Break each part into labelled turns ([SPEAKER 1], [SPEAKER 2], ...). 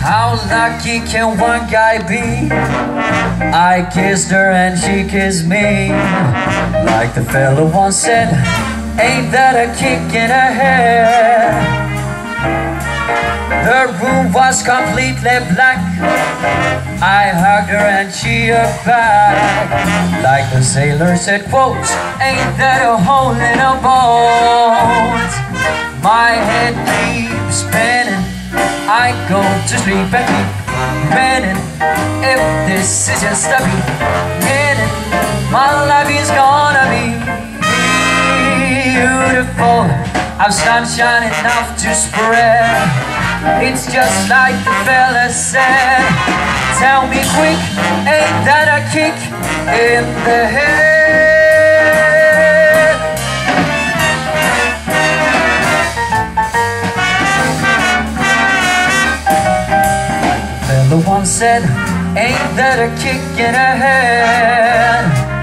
[SPEAKER 1] How lucky can one guy be? I kissed her and she kissed me. Like the fella once said, ain't that a kick in her head? Her room was completely black. I hugged her and she hugged back. Like the sailor said, quote, ain't that a hole in a boat? My head keeps spinning, I go to sleep and keep grinning. If this is just a beginning, my life is gonna be beautiful. I've sunshine enough to spread. It's just like the fella said. Tell me quick, ain't that a kick in the head? The one said, ain't that a kick in her head?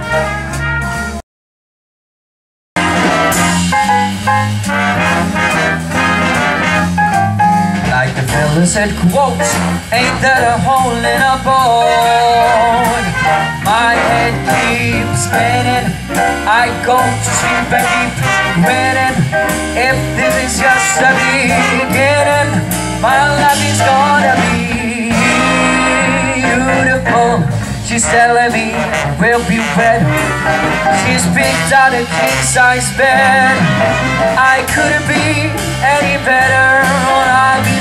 [SPEAKER 1] Like the fella said, quote, ain't that a hole in a boat? My head keeps spinning, I go to sleep and keep grinning. If this is just a beginning, my life is gonna be beautiful. She's telling me we'll be wed. She's picked out a king-size bed. I couldn't be any better. I'll be